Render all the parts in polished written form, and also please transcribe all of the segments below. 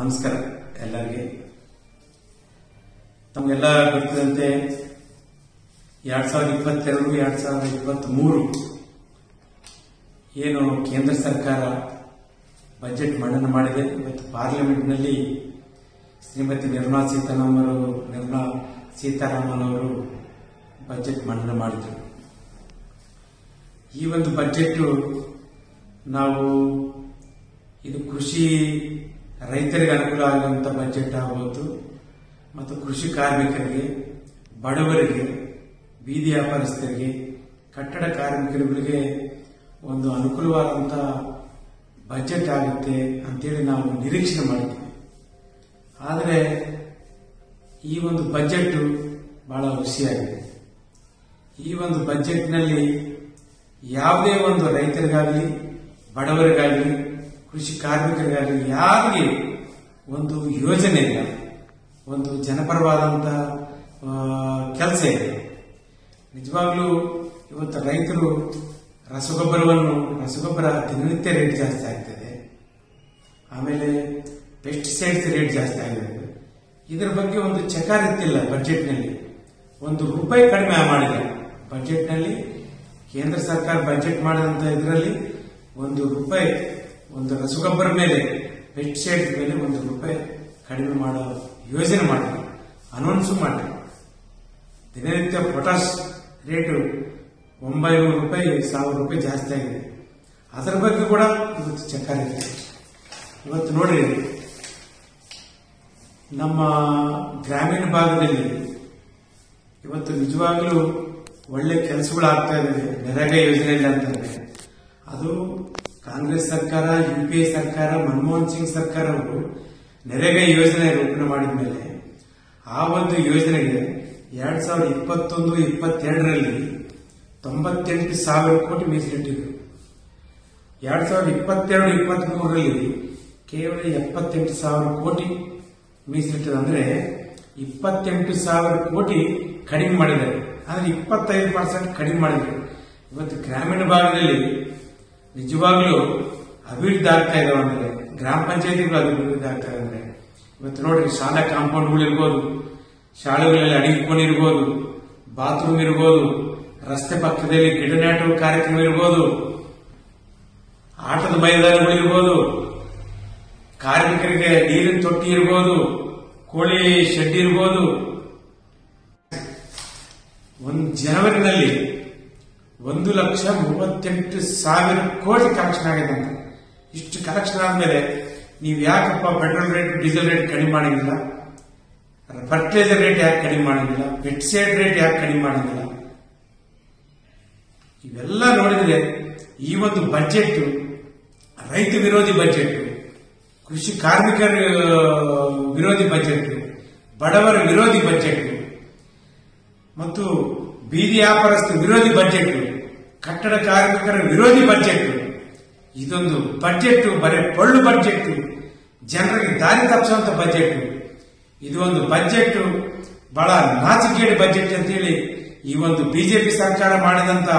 ನಮಸ್ಕಾರ ಎಲ್ಲರಿಗೆ. ತಮಗೆಲ್ಲ ಗೊತ್ತಿದಂತೆ 2022-2023 ಏನು ಕೇಂದ್ರ ಸರ್ಕಾರ ಬಜೆಟ್ ಮಂಡನೆ ಮಾಡಿದೆ. ಇವತ್ತು ಪಾರ್ಲಿಮೆಂಟ್ನಲ್ಲಿ ಶ್ರೀಮತಿ ನಿರ್ಮಲಾ ಸೀತಾರಾಮನ್ ಅವರು ಬಜೆಟ್ ಮಂಡನೆ ಮಾಡಿದರು. ಈ ಒಂದು ಬಜೆಟ್ ನಾವು ಇದು ಕೃಷಿ ರೈತರಿಗೆ ಅನುಕೂಲ ಆಗುವಂತ ಬಜೆಟ್ ಆಗಬಹುದು ಮತ್ತು ಕೃಷಿ ಕಾರ್ಮಿಕರಿಗೆ, ಬಡವರಿಗೆ, ಬೀದಿ ವ್ಯಾಪಾರಸ್ಥರಿಗೆ, ಕಟ್ಟಡ ಕಾರ್ಮಿಕರಿಗೆ ಒಂದು ಅನುಕೂಲವಾದಂತ ಬಜೆಟ್ ಆಗುತ್ತೆ ಅಂತೇಳಿ ನಾವು ನಿರೀಕ್ಷೆ ಮಾಡಿದ್ವಿ. ಆದರೆ ಈ ಒಂದು ಬಜೆಟ್ ಬಹಳ ಹುಸಿಯಾಗಿದೆ. ಈ ಒಂದು ಬಜೆಟ್ನಲ್ಲಿ ಯಾವುದೇ ಒಂದು ರೈತರಿಗಾಗಲಿ, ಬಡವರಿಗಾಗಲಿ, ಕೃಷಿ ಕಾರ್ಮಿಕರಿಗಾಗಲಿ ಯಾರಿಗೆ ಒಂದು ಯೋಜನೆ ಇಲ್ಲ, ಒಂದು ಜನಪರವಾದಂತಹ ಕೆಲಸ ಇದೆ. ನಿಜವಾಗ್ಲೂ ಇವತ್ತು ರೈತರು ರಸಗೊಬ್ಬರ ದಿನನಿತ್ಯ ರೇಟ್ ಜಾಸ್ತಿ ಆಗ್ತದೆ. ಆಮೇಲೆ ಪೆಸ್ಟಿಸೈಡ್ಸ್ ರೇಟ್ ಜಾಸ್ತಿ ಆಗಿದೆ. ಇದರ ಬಗ್ಗೆ ಒಂದು ಚಕಾರ ಇತ್ತಿಲ್ಲ. ಬಜೆಟ್ನಲ್ಲಿ ₹1 ಕಡಿಮೆ ಮಾಡಿಲ್ಲ. ಬಜೆಟ್ನಲ್ಲಿ ಕೇಂದ್ರ ಸರ್ಕಾರ ಬಜೆಟ್ ಮಾಡಿದಂತ ಇದರಲ್ಲಿ ₹1 ಒಂದು ರಸಗೊಬ್ಬರ ಮೇಲೆ, ಪೆಸ್ಟಿಸೈಡ್ಸ್ ಮೇಲೆ ₹1 ಕಡಿಮೆ ಮಾಡೋ ಯೋಜನೆ ಮಾಡಿಲ್ಲ, ಅನೌನ್ಸ್ ಮಾಡಿಲ್ಲ. ದಿನನಿತ್ಯ ಪೊಟಾಶ್ ರೇಟು ₹900, ₹1000 ಜಾಸ್ತಿ ಆಗಿದೆ. ಅದರ ಬಗ್ಗೆ ಕೂಡ ಇವತ್ತು ಚಕಾರ ಇದೆ. ಇವತ್ತು ನೋಡ್ರಿ, ನಮ್ಮ ಗ್ರಾಮೀಣ ಭಾಗದಲ್ಲಿ ಇವತ್ತು ನಿಜವಾಗ್ಲೂ ಒಳ್ಳೆ ಕೆಲಸಗಳು ಆಗ್ತಾ ಇದ್ದಾವೆ. ನರೇಗಾ ಯೋಜನೆಯಲ್ಲಿ ಅಂತಂದ್ರೆ ಅದು ಕಾಂಗ್ರೆಸ್ ಸರ್ಕಾರ, UPA ಸರ್ಕಾರ, ಮನಮೋಹನ್ ಸಿಂಗ್ ಸರ್ಕಾರ ಅವರು ನರೇಗಾ ಯೋಜನೆ ರೂಪಣೆ ಮಾಡಿದ ಮೇಲೆ ಆ ಒಂದು ಯೋಜನೆಗೆ 2021-22ರಲ್ಲಿ 98,000 ಕೋಟಿ ಮೀಸಲಿಟ್ಟಿದ್ರು. 2022-23ರಲ್ಲಿ ಕೇವಲ 78,000 ಕೋಟಿ ಮೀಸಲಿಟ್ಟಿದೆ. ಅಂದ್ರೆ 28,000 ಕೋಟಿ ಕಡಿಮೆ ಮಾಡಿದ್ದಾರೆ. ಆದ್ರೆ 25% ಕಡಿಮೆ ಮಾಡಿದ್ರು. ಇವತ್ತು ಗ್ರಾಮೀಣ ಭಾಗದಲ್ಲಿ ನಿಜವಾಗ್ಲೂ ಅಭಿವೃದ್ಧಿ ಆಗ್ತಾ ಇದಾವೆ. ಅಂದ್ರೆ ಗ್ರಾಮ ಪಂಚಾಯತಿಗಳು ಅಭಿವೃದ್ಧಿ ಆಗ್ತಾ ಇದೆ. ಅಂದ್ರೆ ಇವತ್ತು ನೋಡ್ರಿ, ಶಾಲಾ ಕಾಂಪೌಂಡ್ಗಳು ಇರ್ಬೋದು, ಶಾಲೆಗಳಲ್ಲಿ ಅಡಿಗೆ ಕೋಣೆ ಇರ್ಬೋದು, ಬಾತ್ರೂಮ್ ಇರ್ಬೋದು, ರಸ್ತೆ ಪಕ್ಕದಲ್ಲಿ ಗಿಡ ನಾಟುವ ಕಾರ್ಯಕ್ರಮ ಇರ್ಬೋದು, ಆಟದ ಮೈದಾನಗಳು ಇರ್ಬೋದು, ಕಾರ್ಮಿಕರಿಗೆ ನೀರಿನ ತೊಟ್ಟಿ ಇರ್ಬೋದು, ಕೋಳಿ ಶೆಡ್ ಇರ್ಬೋದು. ಜನವರಿನಲ್ಲಿ 1,38,000 ಕೋಟಿ ಕಲೆಕ್ಷನ್ ಆಗಿದೆ ಅಂತ. ಇಷ್ಟು ಕಲೆಕ್ಷನ್ ಆದ್ಮೇಲೆ ನೀವು ಯಾಕಪ್ಪ ಪೆಟ್ರೋಲ್ ರೇಟ್, ಡೀಸೆಲ್ ರೇಟ್ ಕಡಿಮೆ ಮಾಡಿಲ್ಲ, ಫರ್ಟಿಲೈಸರ್ ರೇಟ್ ಯಾಕೆ ಕಡಿಮೆ ಮಾಡಿಲ್ಲ, ಪೆಸ್ಟಿಸೈಡ್ ರೇಟ್ ಯಾಕೆ ಕಡಿಮೆ ಮಾಡಿಲ್ಲ? ಇವೆಲ್ಲ ನೋಡಿದ್ರೆ ಈ ಒಂದು ಬಜೆಟ್ ರೈತ ವಿರೋಧಿ ಬಜೆಟ್, ಕೃಷಿ ಕಾರ್ಮಿಕರ ವಿರೋಧಿ ಬಜೆಟ್, ಬಡವರ ವಿರೋಧಿ ಬಜೆಟ್ ಮತ್ತು ಬೀದಿ ವ್ಯಾಪಾರಸ್ಥ ವಿರೋಧಿ ಬಜೆಟ್, ಕಟ್ಟಡ ಕಾರ್ಮಿಕರ ವಿರೋಧಿ ಬಜೆಟ್. ಇದೊಂದು ಬಜೆಟ್ ಬರೀ ಪೊಳ್ಳು ಬಜೆಟ್, ಜನರಿಗೆ ದಾರಿ ತಪ್ಪಿಸುವಂತ ಬಜೆಟ್. ಇದು ಒಂದು ಬಜೆಟ್ ಬಹಳ ನಾಚಿಕೆಗೇಡಿ ಬಜೆಟ್ ಅಂತೇಳಿ ಈ ಒಂದು ಬಿಜೆಪಿ ಸರ್ಕಾರ ಮಾಡಿದಂತ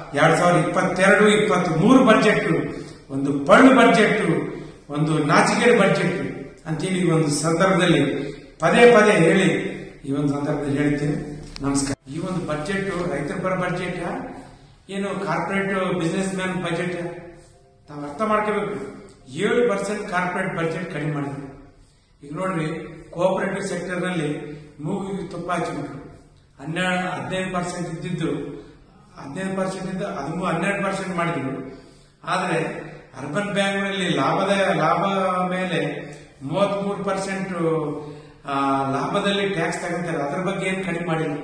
2022-23 ಬಜೆಟ್ ಒಂದು ಪೊಳ್ಳು ಬಜೆಟ್, ಒಂದು ನಾಚಿಕೆಗೇಡಿ ಬಜೆಟ್ ಅಂತೇಳಿ ಈ ಒಂದು ಸಂದರ್ಭದಲ್ಲಿ ಪದೇ ಹೇಳಿ ಈ ಒಂದು ಸಂದರ್ಭದಲ್ಲಿ ಹೇಳ್ತೀನಿ. ನಮಸ್ಕಾರ. ಈ ಒಂದು ಬಜೆಟ್ ರೈತರ ಪರ ಬಜೆಟ್ ಏನು ಕಾರ್ಪೊರೇಟ್ ಬಿಸಿನೆಸ್ ಮ್ಯಾನ್ ಬಜೆಟ್ ತಾವು ಅರ್ಥ ಮಾಡ್ಕೋಬೇಕು. 7% ಕಾರ್ಪೊರೇಟ್ ಬಜೆಟ್ ಕಡಿಮೆ ಮಾಡಿದ್ರು. ಈಗ ನೋಡ್ರಿ, ಕೋಆಪರೇಟಿವ್ ಸೆಕ್ಟರ್ ನಲ್ಲಿ ಮೂಗಿಗೆ ತುಪ್ಪ ಹಚ್ಚಿಬಿಟ್ರು. 15% ಇದ್ದಿದ್ದು 15% ಇದ್ದ ಅದು 12% ಮಾಡಿದ್ರು. ಆದ್ರೆ ಅರ್ಬನ್ ಬ್ಯಾಂಕ್ನಲ್ಲಿ ಲಾಭ ಮೇಲೆ 33% ಲಾಭದಲ್ಲಿ ಟ್ಯಾಕ್ಸ್ ತಗೊಂತಾರೆ. ಅದರ ಬಗ್ಗೆ ಏನು ಕಡಿಮೆ ಮಾಡಿಲ್ಲ.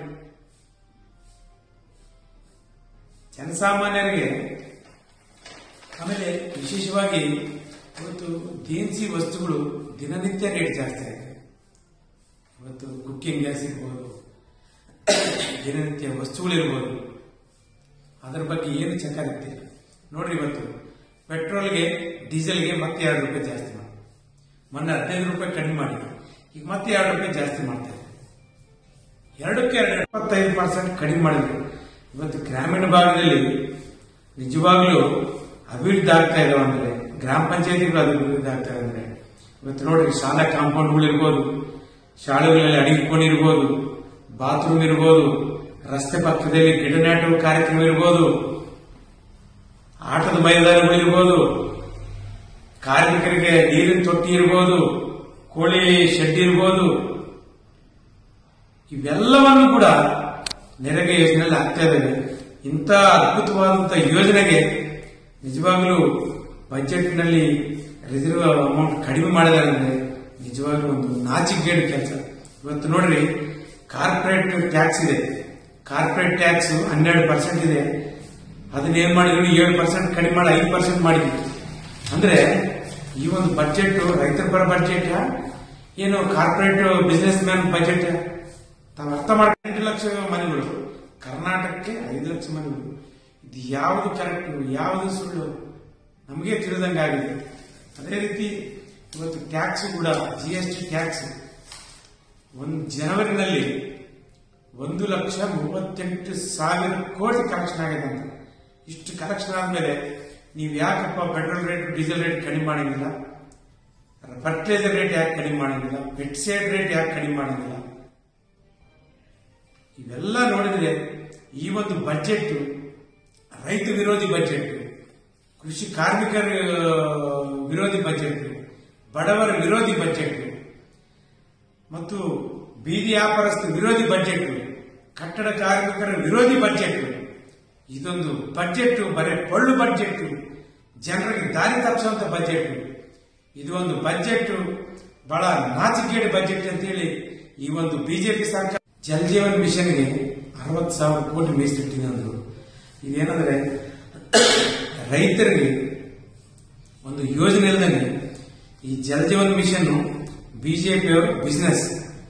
ಜನಸಾಮಾನ್ಯರಿಗೆ ಆಮೇಲೆ ವಿಶೇಷವಾಗಿ ಇವತ್ತು ದಿನಸಿ ವಸ್ತುಗಳು ದಿನನಿತ್ಯ ರೇಟ್ ಜಾಸ್ತಿ ಆಗಿದೆ. ಇವತ್ತು ಕುಕ್ಕಿಂಗ್ ಗ್ಯಾಸ್ ಇರ್ಬೋದು, ದಿನನಿತ್ಯ ವಸ್ತುಗಳಿರ್ಬೋದು, ಅದರ ಬಗ್ಗೆ ಏನು ಚಕಾರ ಇರ್ತಿಲ್ಲ. ನೋಡ್ರಿ, ಇವತ್ತು ಪೆಟ್ರೋಲ್ಗೆ, ಡೀಸೆಲ್ಗೆ ಮತ್ತೆ ₹2 ಜಾಸ್ತಿ ಮಾಡಿ, ಮೊನ್ನೆ ₹15 ಕಡಿಮೆ ಮಾಡಿ, ಈಗ ಮತ್ತೆ ₹2 ಜಾಸ್ತಿ ಮಾಡ್ತಾರೆ. 25% ಕಡಿಮೆ ಮಾಡಿದ್ರು. ಇವತ್ತು ಗ್ರಾಮೀಣ ಭಾಗದಲ್ಲಿ ನಿಜವಾಗ್ಲೂ ಅಭಿವೃದ್ಧಿ ಆಗ್ತಾ ಇದಾವೆ. ಅಂದ್ರೆ ಗ್ರಾಮ ಪಂಚಾಯತಿಗಳು ಅಭಿವೃದ್ಧಿ ಆಗ್ತಾ ಇದೆ. ಅಂದ್ರೆ ಇವತ್ತು ನೋಡಿ ಶಾಲಾ ಕಾಂಪೌಂಡ್ಗಳು ಇರ್ಬೋದು, ಶಾಲೆಗಳಲ್ಲಿ ಅಡಿಗೆ ಕೋಣೆ ಇರ್ಬೋದು, ಬಾತ್ರೂಮ್ ಇರ್ಬೋದು, ರಸ್ತೆ ಪಕ್ಕದಲ್ಲಿ ಗಿಡ ನಾಟುವ ಕಾರ್ಯಕ್ರಮ ಇರ್ಬೋದು, ಆಟದ ಮೈದಾನಗಳು ಇರ್ಬೋದು, ಕಾರ್ಮಿಕರಿಗೆ ನೀರಿನ ತೊಟ್ಟಿ ಇರ್ಬೋದು, ಕೋಳಿ ಶೆಡ್ ಇರ್ಬೋದು, ಇವೆಲ್ಲವನ್ನು ಕೂಡ ನೆರೆಗೆ ಯೋಜನೆಯಲ್ಲಿ ಆಗ್ತಾ ಇದ್ದಾವೆ. ಇಂಥ ಅದ್ಭುತವಾದಂತಹ ಯೋಜನೆಗೆ ನಿಜವಾಗಲೂ ಬಜೆಟ್ನಲ್ಲಿ ರಿಸರ್ವ್ ಅಮೌಂಟ್ ಕಡಿಮೆ ಮಾಡಿದ್ದಾರೆ ಅಂದ್ರೆ ನಿಜವಾಗ್ಲೂ ಒಂದು ನಾಚಿಕೆಗೇಡು ಕೆಲಸ. ಇವತ್ತು ನೋಡ್ರಿ, ಕಾರ್ಪೊರೇಟ್ ಟ್ಯಾಕ್ಸ್ ಇದೆ, ಕಾರ್ಪೊರೇಟ್ ಟ್ಯಾಕ್ಸ್ 12% ಇದೆ. ಅದನ್ನೇನ್ ಮಾಡಿದ್ರು 7% ಕಡಿಮೆ ಮಾಡಿ 5% ಮಾಡಿದ್ರು. ಅಂದ್ರೆ ಈ ಒಂದು ಬಜೆಟ್ ರೈತರ ಪರ ಬಜೆಟ್ ಏನು ಕಾರ್ಪೊರೇಟ್ ಬಿಸಿನೆಸ್ ಮ್ಯಾನ್ ಬಜೆಟ್ ತಾವು ಅರ್ಥ ಮಾಡ್ಕೊಂಡು 8 ಲಕ್ಷ ಮನೆಗಳು, ಕರ್ನಾಟಕಕ್ಕೆ 5 ಲಕ್ಷ ಮನೆಗಳು. ಇದು ಯಾವುದು ಕರೆಕ್ಟ್, ಯಾವುದು ಸುಳ್ಳು ನಮಗೆ ತಿಳಿದಂಗಾಗಿದೆ. ಅದೇ ರೀತಿ ಇವತ್ತು ಟ್ಯಾಕ್ಸ್ ಕೂಡ GST ಟ್ಯಾಕ್ಸ್ ಜನವರಿನಲ್ಲಿ 1,38,000 ಕೋಟಿ ಕಲೆಕ್ಷನ್ ಆಗಿದೆ ಅಂತ. ಇಷ್ಟು ಕಲೆಕ್ಷನ್ ಆದ್ಮೇಲೆ ನೀವು ಯಾಕಪ್ಪ ಪೆಟ್ರೋಲ್ ರೇಟ್ ಡೀಸೆಲ್ ರೇಟ್ ಕಡಿಮೆ ಮಾಡಿಲ್ಲ, ಫರ್ಟಿಲೈಸರ್ ರೇಟ್ ಯಾಕೆ ಕಡಿಮೆ ಮಾಡಿಲ್ಲ, ಪೆಸ್ಟಿಸೈಡ್ ರೇಟ್ ಯಾಕೆ ಕಡಿಮೆ ಮಾಡಿಲ್ಲ? ಇವೆಲ್ಲ ನೋಡಿದ್ರೆ ಈ ಒಂದು ಬಜೆಟ್ ರೈತ ವಿರೋಧಿ ಬಜೆಟ್, ಕೃಷಿ ಕಾರ್ಮಿಕರ ವಿರೋಧಿ ಬಜೆಟ್, ಬಡವರ ವಿರೋಧಿ ಬಜೆಟ್ ಮತ್ತು ಬೀದಿ ವ್ಯಾಪಾರಸ್ಥ ವಿರೋಧಿ ಬಜೆಟ್, ಕಟ್ಟಡ ಕಾರ್ಮಿಕರ ವಿರೋಧಿ ಬಜೆಟ್. ಇದೊಂದು ಬಜೆಟ್ ಬರೀ ಪೊಳ್ಳು ಬಜೆಟ್, ಜನರಿಗೆ ದಾರಿ ತಪ್ಪಿಸುವಂತ ಬಜೆಟ್. ಇದು ಒಂದು ಬಜೆಟ್ ಬಹಳ ನಾಚಿಕೆಗೇಡು ಬಜೆಟ್ ಅಂತೇಳಿ ಈ ಒಂದು ಬಿಜೆಪಿ ಸರ್ಕಾರ ಜಲ್ ಜೀವನ್ ಮಿಷನ್ಗೆ 60,000 ಕೋಟಿ ಮೀಸಲಿಟ್ಟಿದೆ ಅಂದ್ರು. ಇದೇನಂದ್ರೆ ರೈತರಿಗೆ ಒಂದು ಯೋಜನೆ ಇಲ್ಲದಂಗೆ ಈ ಜಲ್ ಜೀವನ್ ಮಿಷನ್ ಬಿಜೆಪಿಯವರು ಬಿಸಿನೆಸ್.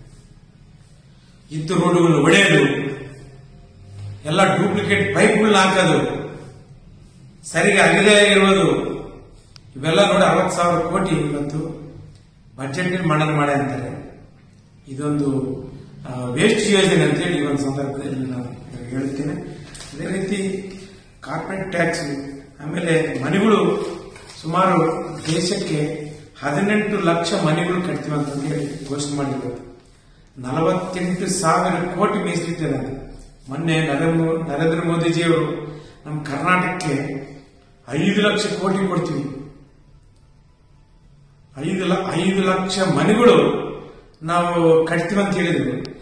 ಇದ್ದು ರೋಡ್ಗಳು ಒಡೆಯೋದು, ಎಲ್ಲ ಡೂಪ್ಲಿಕೇಟ್ ಪೈಪ್ಗಳನ್ನ ಹಾಕೋದು, ಸರಿಗೆ ಅಗದೇ ಇರುವುದು, ಇವೆಲ್ಲ ನೋಡಿ 60,000 ಕೋಟಿ ಇವತ್ತು ಬಜೆಟ್ ಮಂಡನೆ ಮಾಡಿ ಅಂತಾರೆ. ಇದೊಂದು ವೇಸ್ಟ್ ಯೋಜನೆ ಅಂತೇಳಿ ಈ ಒಂದು ಸಂದರ್ಭದಲ್ಲಿ ನಾನು ಹೇಳ್ತೇನೆ. ಅದೇ ರೀತಿ ಕಾರ್ಪೊರೇಟ್ ಟ್ಯಾಕ್ಸ್, ಆಮೇಲೆ ಮನೆಗಳು ಸುಮಾರು ದೇಶಕ್ಕೆ 18 ಲಕ್ಷ ಮನೆಗಳು ಕಟ್ತೀವಿ ಅಂತ ಹೇಳಿ ಘೋಷಣೆ ಮಾಡಿರ್ಬೋದು. 48,000 ಕೋಟಿ ಮೀಸಲಿಟ್ಟಿದ್ದಾರೆ. ಮೊನ್ನೆ ನರೇಂದ್ರ ಮೋದಿಜಿಯವರು ನಮ್ಮ ಕರ್ನಾಟಕಕ್ಕೆ 5 ಲಕ್ಷ ಕೋಟಿ ಕೊಡ್ತೀವಿ, 5 ಲಕ್ಷ ಮನೆಗಳು ನಾವು ಕಟ್ತೀವಿ ಅಂತ ಹೇಳಿದ್ರು.